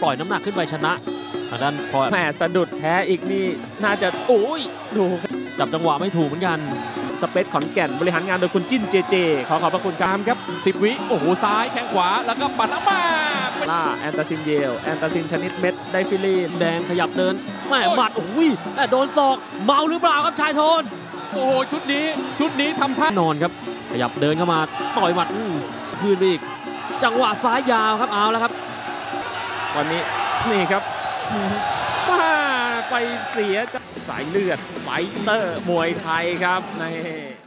ล่อยน้ำหนักขึ้นไปชนะด้านพอแหมสะดุดแพ้อีกนี่น่าจะโอ้ยดูจับจังหวะไม่ถูกเหมือนกันสเปซขอนแก่นบริหารงานโดยคุณจิ้นเจเจขอขอบพระคุณครับ 10 วิโอ้โหซ้ายแข้งขวาแล้วก็ปัดออกมาล่าแอนตาซินเยลแอนตาซินชนิดเม็ดไดฟิลีนแดงขยับเดินแม่หมัดโอ้ยแต่โดนศอกเมาหรือเปล่าครับชายโทนโอ้โหชุดนี้ทำท่านอนครับขยับเดินเข้ามาต่อยหมัดคืนไปอีกจังหวะซ้ายยาวครับเอาแล้วครับวันนี้นี่ครับไปเสียสายเลือดไฟเตอร์มวยไทยครับนี่